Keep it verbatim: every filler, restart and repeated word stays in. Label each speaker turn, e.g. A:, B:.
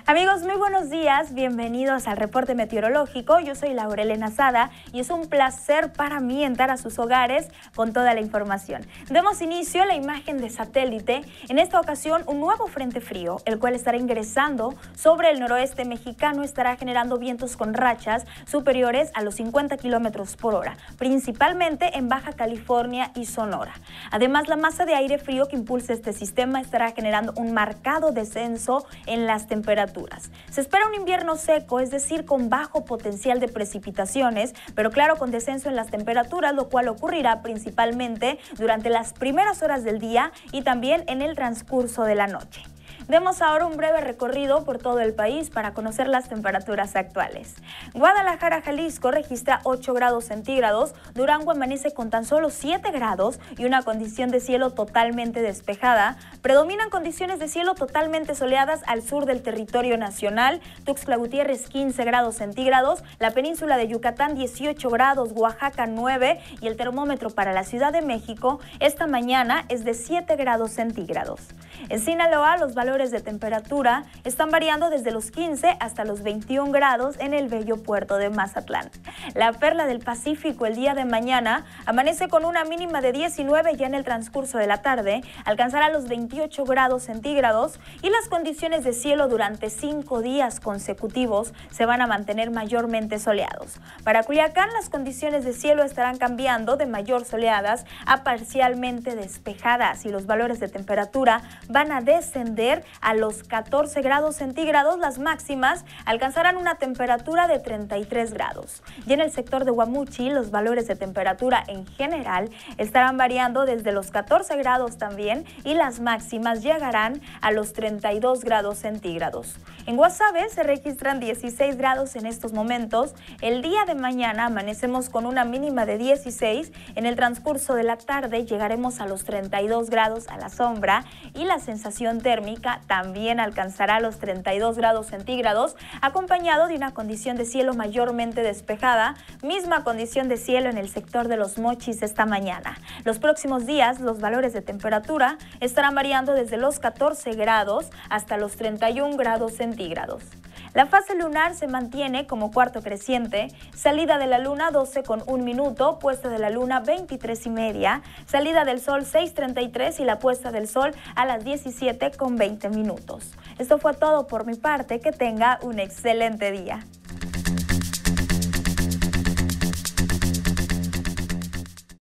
A: Amigos, muy buenos días, bienvenidos al reporte meteorológico. Yo soy Laurelena Sada y es un placer para mí entrar a sus hogares con toda la información. Demos inicio a la imagen de satélite. En esta ocasión, un nuevo frente frío, el cual estará ingresando sobre el noroeste mexicano, estará generando vientos con rachas superiores a los cincuenta kilómetros por hora, principalmente en Baja California y Sonora. Además, la masa de aire frío que impulsa este sistema estará generando un marcado descenso en las temperaturas. Se espera un invierno seco, es decir, con bajo potencial de precipitaciones, pero claro, con descenso en las temperaturas, lo cual ocurrirá principalmente durante las primeras horas del día y también en el transcurso de la noche. Demos ahora un breve recorrido por todo el país para conocer las temperaturas actuales. Guadalajara, Jalisco registra ocho grados centígrados, Durango amanece con tan solo siete grados y una condición de cielo totalmente despejada. Predominan condiciones de cielo totalmente soleadas al sur del territorio nacional, Tuxtla Gutiérrez quince grados centígrados, la península de Yucatán dieciocho grados, Oaxaca nueve y el termómetro para la Ciudad de México esta mañana es de siete grados centígrados. En Sinaloa los valores de temperatura están variando desde los quince hasta los veintiún grados en el bello puerto de Mazatlán. La perla del Pacífico el día de mañana amanece con una mínima de diecinueve, ya en el transcurso de la tarde alcanzará los veintiocho grados centígrados y las condiciones de cielo durante cinco días consecutivos se van a mantener mayormente soleados. Para Culiacán las condiciones de cielo estarán cambiando de mayor soleadas a parcialmente despejadas y los valores de temperatura van a descender a los catorce grados centígrados. Las máximas alcanzarán una temperatura de treinta y tres grados. Y en el sector de Guamuchi, los valores de temperatura en general estarán variando desde los catorce grados también y las máximas llegarán a los treinta y dos grados centígrados. En Guasave se registran dieciséis grados en estos momentos. El día de mañana amanecemos con una mínima de dieciséis. En el transcurso de la tarde llegaremos a los treinta y dos grados a la sombra y la sensación térmica también alcanzará los treinta y dos grados centígrados, acompañado de una condición de cielo mayormente despejada, misma condición de cielo en el sector de Los Mochis esta mañana. Los próximos días, los valores de temperatura estarán variando desde los catorce grados hasta los treinta y un grados centígrados. La fase lunar se mantiene como cuarto creciente, salida de la luna doce con un minuto, puesta de la luna veintitrés y media, salida del sol seis treinta y tres y la puesta del sol a las diecisiete con veinte minutos. Esto fue todo por mi parte, que tenga un excelente día.